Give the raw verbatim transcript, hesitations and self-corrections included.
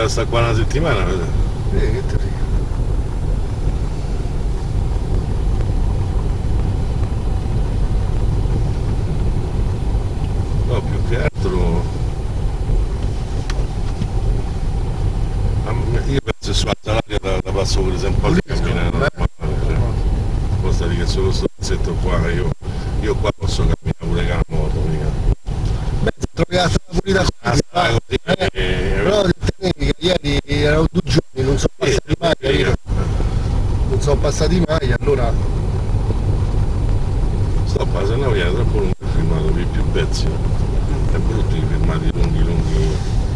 poteva stare qua una settimana. Eh, che te dico? No, più che altro. Io penso che sulla Salaria la, la passo per esempio a camminare normale, cioè, posta di che solo sto pezzetto qua, io, io qua posso camminare pure con la moto, mica. Beh, se trovi la strada pulita Ah, così, sta va. così, Eh, eh, però ti tenevi che ieri erano due giorni, non sono eh, passati mai, eh, capito? Non sono passati mai, allora sto passando via troppo lungo il filmato per più pezzi, è brutto i filmati lunghi lunghi.